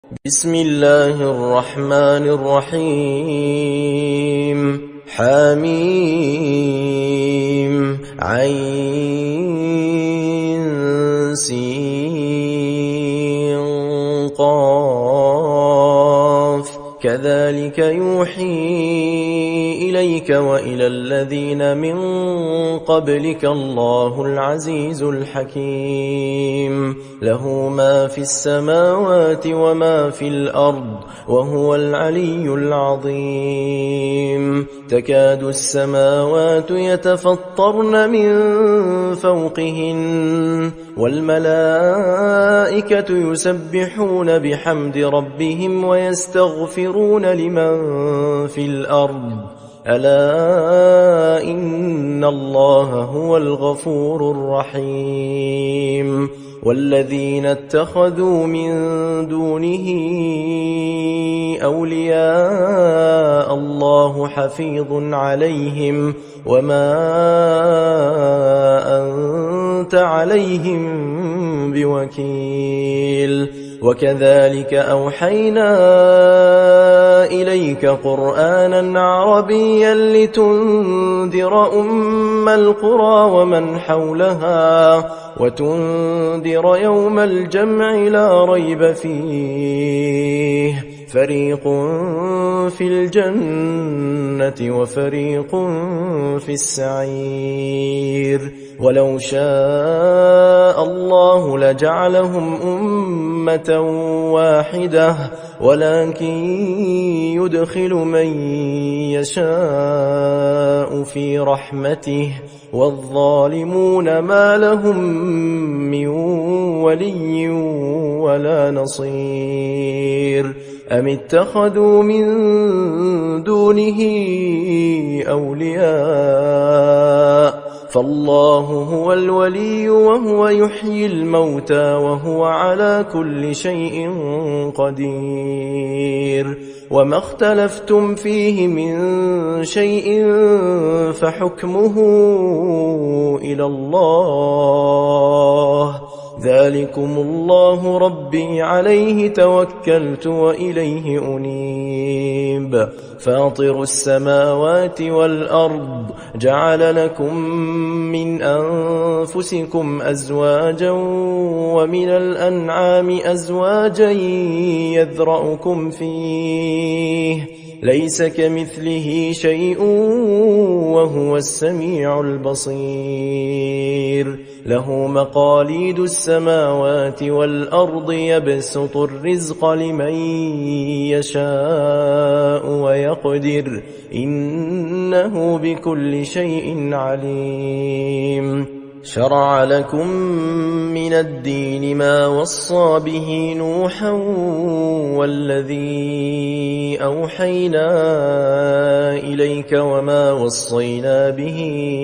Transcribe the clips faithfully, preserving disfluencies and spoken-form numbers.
بسم الله الرحمن الرحيم حميم عين سين قاف كذلك يوحي إليك وإلى الذين من قبلك الله العزيز الحكيم له ما في السماوات وما في الأرض وهو العلي العظيم تكاد السماوات يتفطرن من فوقهن والملائكة يسبحون بحمد ربهم ويستغفرون لمن في الأرض ألا إن الله هو الغفور الرحيم والذين اتخذوا من دونه أولياء الله حفيظ عليهم وما أنت عليهم بوكيل وكذلك أوحينا إليك قرآنا عربيا لتنذر أم القرى ومن حولها وتنذر يوم الجمع لا ريب فيه فريق في الجنة وفريق في السعير ولو شاء الله لجعلهم أمة واحدة ولكن يدخل من يشاء في رحمته والظالمون ما لهم من ولي ولا نصير أم اتخذوا من دونه أولياء فالله هو الولي وهو يحيي الموتى وهو على كل شيء قدير وما اختلفتم فيه من شيء فحكمه إلى الله ذلكم الله ربي عليه توكلت وإليه أنيب فاطر السماوات والأرض جعل لكم من أنفسكم أزواجا ومن الأنعام أزواجا يذرأكم فيه ليس كمثله شيء وهو السميع البصير له مقاليد السماوات والأرض يبسط الرزق لمن يشاء ويقدر إنه بكل شيء عليم شرع لكم من الدين ما وصى به نوحا والذي أوحينا إليك وما وصينا به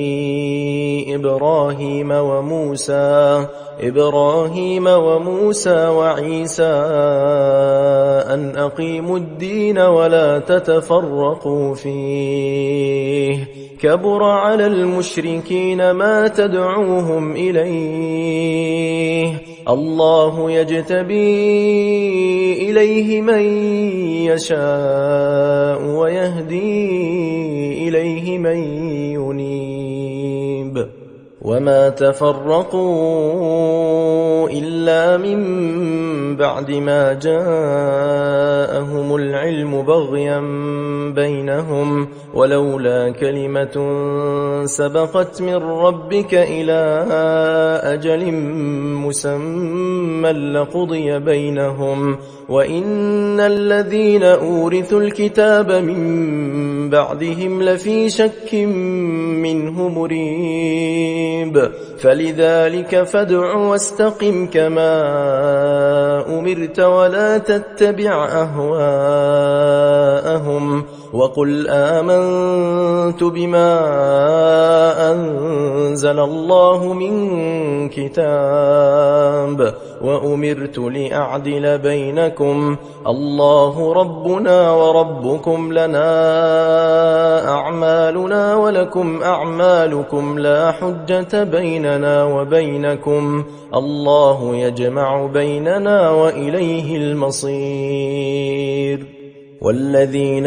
إبراهيم وموسى إبراهيم وموسى وعيسى أن أقيموا الدين ولا تتفرقوا فيه كبر على المشركين ما تدعوهم إليه الله يجتبي إليه من يشاء ويهدي إليه من ينيب وما تفرقوا إلا من بعد ما جاءهم العلم بغيا بينهم ولولا كلمة سبقت من ربك إلى أجل مسمى لقضي بينهم وإن الذين أورثوا الكتاب من بعدهم لفي شك منه مريب فلذلك فادع واستقم كما أمرت ولا تتبع أهواءهم وقل آمنت بما أنزل الله من كتاب وأمرت لأعدل بينكم الله ربنا وربكم لنا أعمالنا ولكم أعمالكم لا حجة الفتنة بيننا وبينكم الله يجمع بيننا وإليه المصير والذين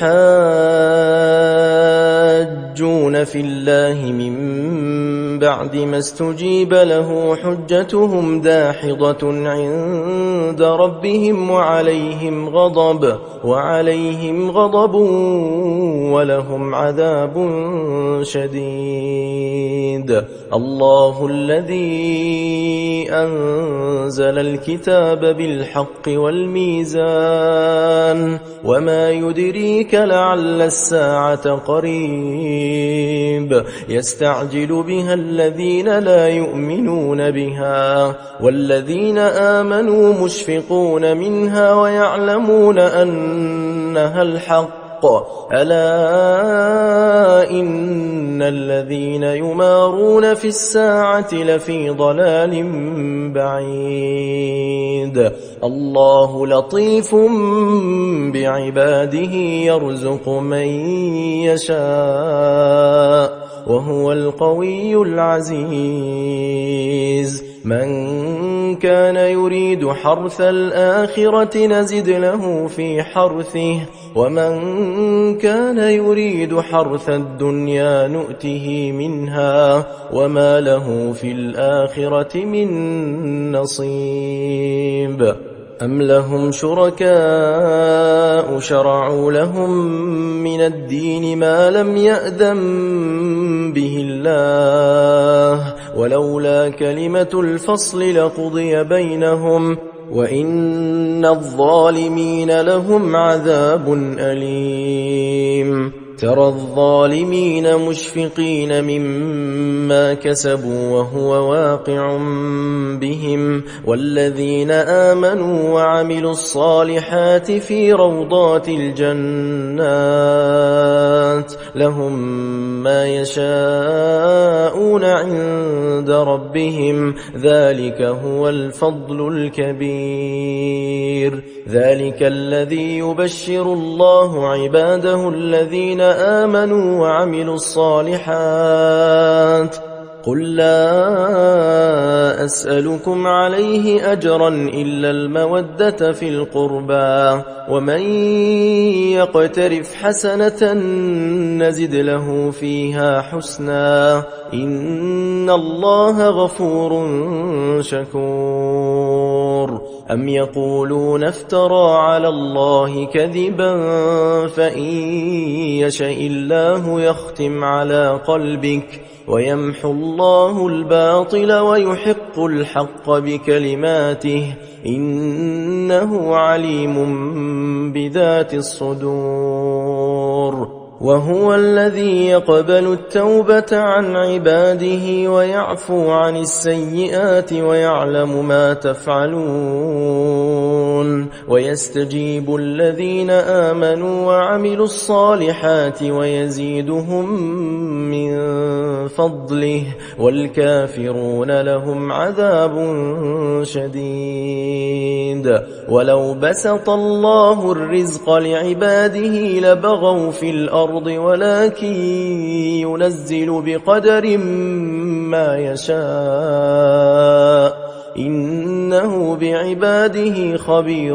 يحاجون في الله من بعد ما استجيب له حجتهم داحضة عند ربهم وعليهم غضب وعليهم غضب ولهم عذاب شديد الله الذي أنزل الكتاب بالحق والميزان وما يدريك لعل الساعة قريب يستعجل بها الذين لا يؤمنون بها والذين آمنوا مشفقون منها ويعلمون أنها الحق ألا إن الذين يمارون في الساعة لفي ضلال بعيد الله لطيف بعباده يرزق من يشاء وهو القوي العزيز من كان يريد حرث الآخرة نزد له في حرثه ومن كان يريد حرث الدنيا نؤته منها وما له في الآخرة من نصيب أم لهم شركاء شرعوا لهم من الدين ما لم يأذن به الله ولولا كلمة الفصل لقضي بينهم وإن الظالمين لهم عذاب أليم ترى الظالمين مشفقين مما كسبوا وهو واقع بهم والذين آمنوا وعملوا الصالحات في روضات الجنات لهم ما يشاءون عند ربهم ذلك هو الفضل الكبير ذلك الذي يبشر الله عباده الذين آمنوا وعملوا الصالحات قل لا أسألكم عليه أجرا إلا المودة في القربى ومن يقترف حسنة نزد له فيها حسنا إن الله غفور شكور أم يقولون افترى على الله كذبا فإن يشاء الله يختم على قلبك ويمحو الله الباطل ويحق الحق بكلماته إنه عليم بذات الصدور وهو الذي يقبل التوبة عن عباده ويعفو عن السيئات ويعلم ما تفعلون ويستجيب الذين آمنوا وعملوا الصالحات ويزيدهم من فضله والكافرون لهم عذاب شديد ولو بسط الله الرزق لعباده لبغوا في الأرض ولكن ينزل بقدر ما يشاء إنه بعباده خبير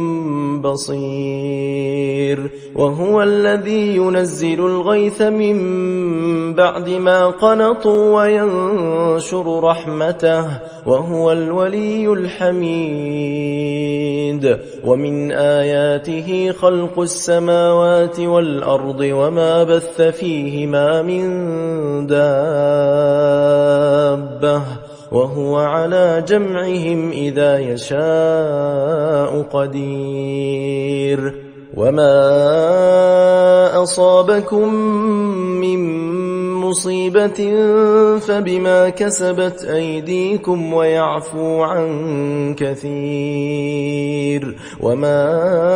بصير وهو الذي ينزل الغيث من بعد ما قنطوا وينشر رحمته وهو الولي الحميد ومن آياته خلق السماوات والأرض وما بث فيهما من دابة وهو على جمعهم إذا يشاء قدير وما أصابكم من مصيبة فبما كسبت أيديكم ويعفو عن كثير وما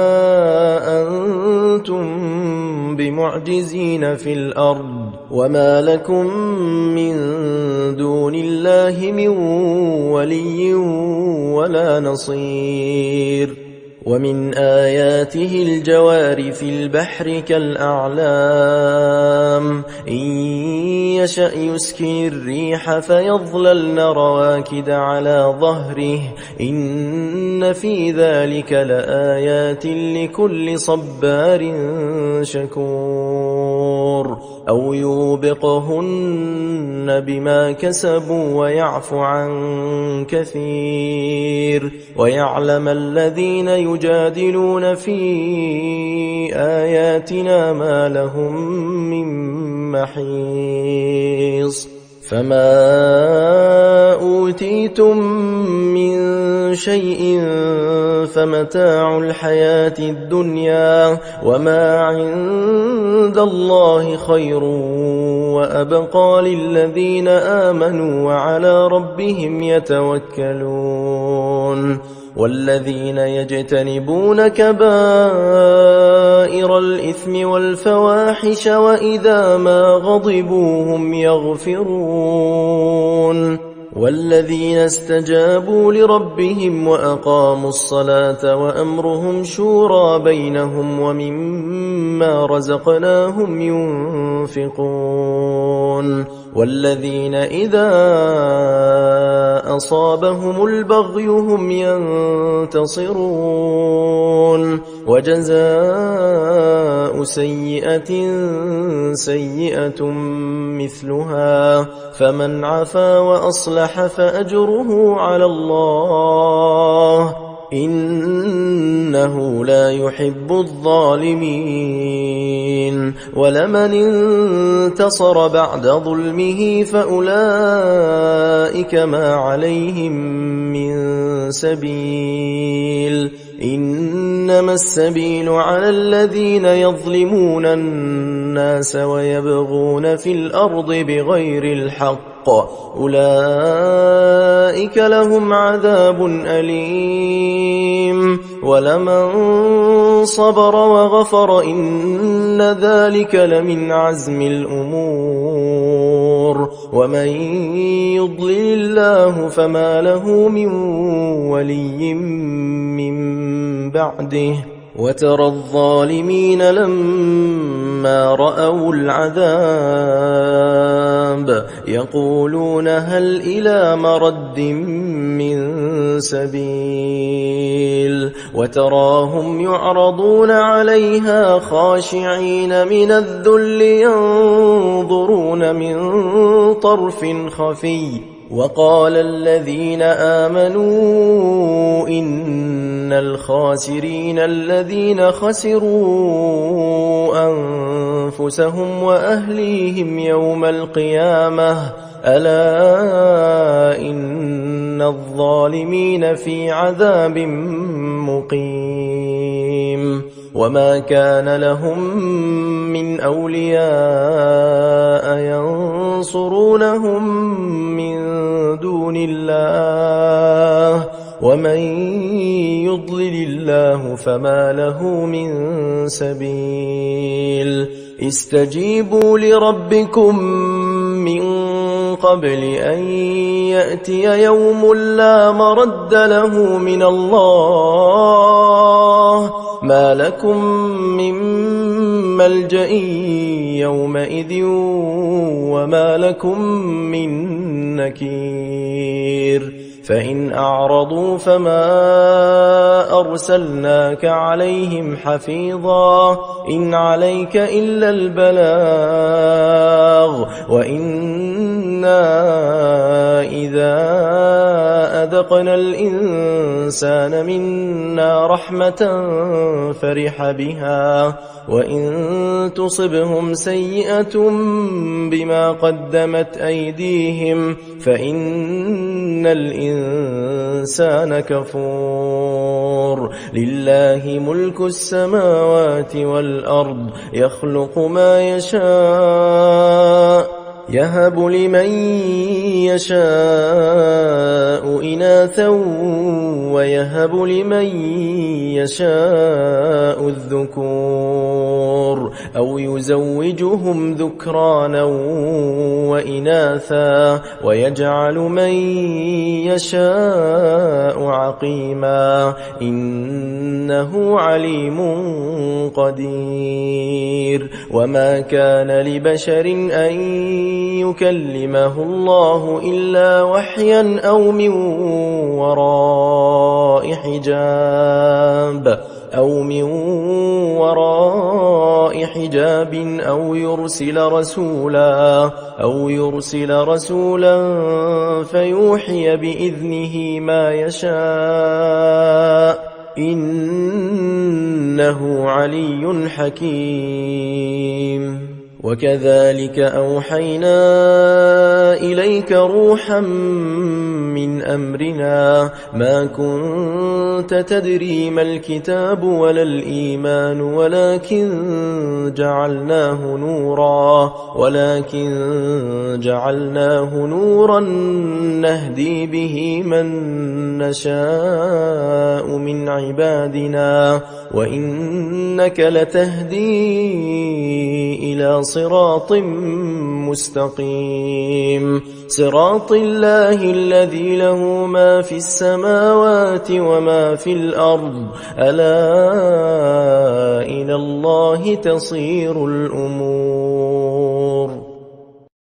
أنتم بمعجزين في الأرض وما لكم من دون الله من ولي ولا نصير ومن آياته الجوار في البحر كالأعلام إن يشأ يسكن الريح فيظللن رواكد على ظهره إن في ذلك لآيات لكل صبار شكور أو يوبقهن بما كسبوا ويعفو عن كثير ويعلم الذين يجادلون في آياتنا ما لهم من محيص فما أوتيتم من شيء فمتاع الحياة الدنيا وما عند الله خير وأبقى للذين آمنوا وعلى ربهم يتوكلون والذين يجتنبون كبائر الإثم والفواحش وإذا ما غضبوا هم يغفرون والذين استجابوا لربهم وأقاموا الصلاة وأمرهم شورى بينهم ومما رزقناهم ينفقون والذين إذا أصابهم البغي هم ينتصرون وجزاء سيئة سيئة مثلها فمن عفا وأصلح فأجره على الله إنه لا يحب الظالمين ولمن انتصر بعد ظلمه فأولئك ما عليهم من سبيل إنما السبيل على الذين يظلمون الناس ويبغون في الأرض بغير الحق أولئك لهم عذاب أليم ولمن صبر وغفر إن ذلك لمن عزم الأمور ومن يضلل الله فما له من ولي من بعده وترى الظالمين لما رأوا العذاب يقولون هل إلى مرد من سبيل وتراهم يعرضون عليها خاشعين من الذل ينظرون من طرف خفي وقال الذين آمنوا إن الخاسرين الذين خسروا أنفسهم وأهليهم يوم القيامة ألا إن الظالمين في عذاب مقيم وما كان لهم من أولياء ينصرونهم من دون الله ومن يضلل الله فما له من سبيل استجيبوا لربكم من قبل أن يأتي يوم لا مرد له من الله ما لكم من ملجأ يومئذ وما لكم من نكير فإن أعرضوا فما أرسلناك عليهم حفيظا إن عليك إلا البلاغ وإنا إذا أذقنا الإنسان منا رحمة فرح بها وإن تصبهم سيئة بما قدمت أيديهم فإن الإنسان كفور لله ملك السماوات والأرض يخلق ما يشاء يهب لمن يشاء إناثا ويهب لمن يشاء الذكور أو يزوجهم ذكرانا وإناثا ويجعل من يشاء عقيما إنه عليم قدير. وما كان لبشر أن يكلمه الله إلا وحيا أو من وراء حجاب أو من وراء حجاب أو يرسل رسولا أو يرسل رسولا فيوحي بإذنه ما يشاء إنه علي حكيم. وكذلك أوحينا إليك روحا من أمرنا ما كنت تدري ما الكتاب ولا الإيمان ولكن جعلناه نورا ولكن جعلناه نورا نهدي به من نشاء من عبادنا وإنك لتهدي إلى صراط مستقيم صراط الله الذي له ما في السماوات وما في الأرض ألا إلى الله تصير الأمور.